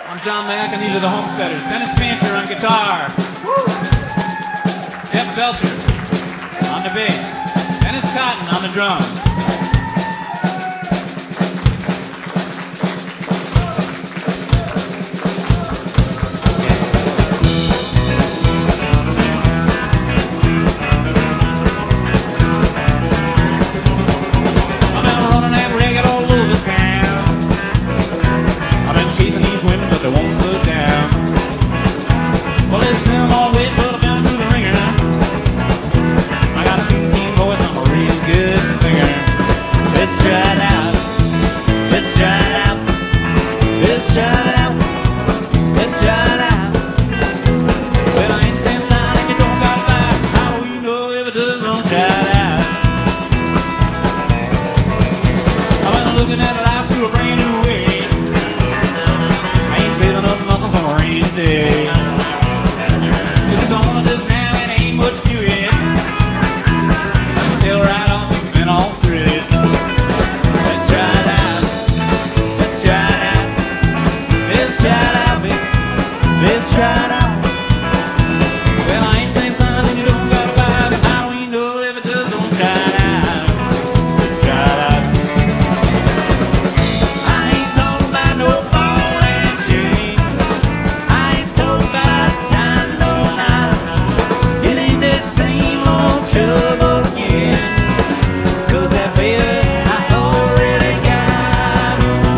I'm John Mayock, and these are the Homesteaders. Dennis Fancher on guitar. Woo! Jeff Belcher on the bass. Dennis Cotton on the drums. They won't slow down. Well, it's them all waiting, but I'm down through the ringer. I got a clean voice, I'm a real good singer. Let's try it out. Let's try it out. Let's try it out. Let's try it out. Well, I ain't stand sign if you don't got life. How do we know if it does? Don't try it out. I've been looking at life through a brand new way. Saving up nothing for a rainy day. If it's on this now, it ain't much to it. I'm still right on, we've been all through it. Let's try it out. Let's try it out. Let's try it out, baby. Let's try it out. Well, I ain't saying something you don't gotta buy, but how do we know if it does? Don't try it out. Try it out. I ain't talking about no ball and chain. I ain't talking about time, no lie. It ain't that same old trouble again. 'Cause that baby I already got.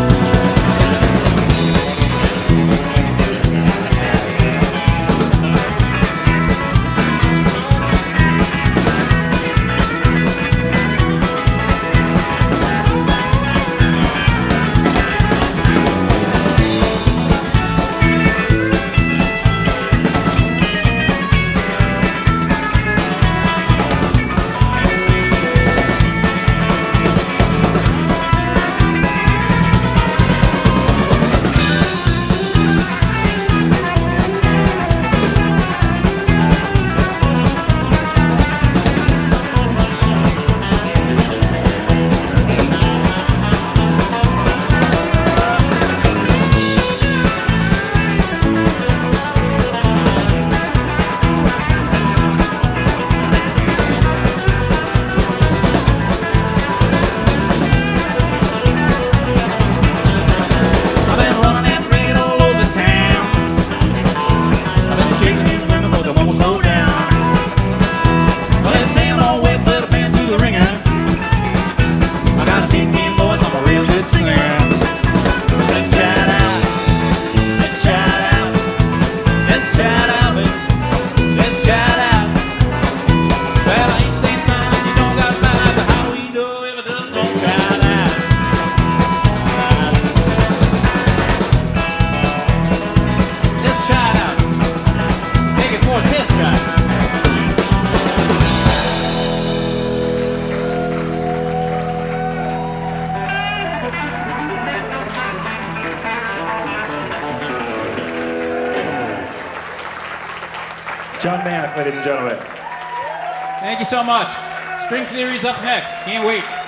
John Mayock, ladies and gentlemen. Thank you so much. String Theory's up next. Can't wait.